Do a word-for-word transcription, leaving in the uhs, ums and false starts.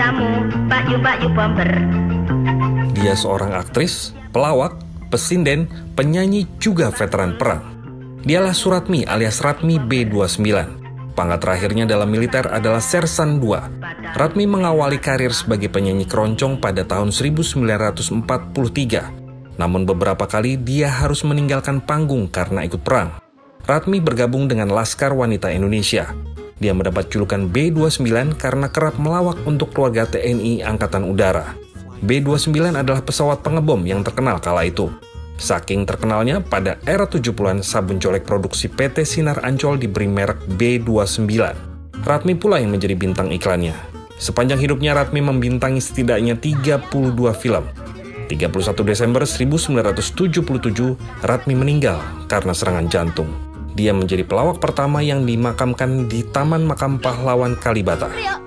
kamu, bayu-bayu bomber. Dia seorang aktris, pelawak, pesinden, penyanyi, juga veteran perang. Dialah Suratmi alias Ratmi B dua puluh sembilan. Pangkat terakhirnya dalam militer adalah Sersan dua. Ratmi mengawali karir sebagai penyanyi keroncong pada tahun seribu sembilan ratus empat puluh tiga. Namun beberapa kali dia harus meninggalkan panggung karena ikut perang. Ratmi bergabung dengan Laskar Wanita Indonesia. Dia mendapat julukan B dua puluh sembilan karena kerap melawak untuk keluarga T N I Angkatan Udara. B dua puluh sembilan adalah pesawat pengebom yang terkenal kala itu. Saking terkenalnya, pada era tujuh puluhan sabun colek produksi P T Sinar Ancol diberi merek B dua puluh sembilan. Ratmi pula yang menjadi bintang iklannya. Sepanjang hidupnya Ratmi membintangi setidaknya tiga puluh dua film. tiga puluh satu Desember seribu sembilan ratus tujuh puluh tujuh, Ratmi meninggal karena serangan jantung. Dia menjadi pelawak pertama yang dimakamkan di Taman Makam Pahlawan Kalibata.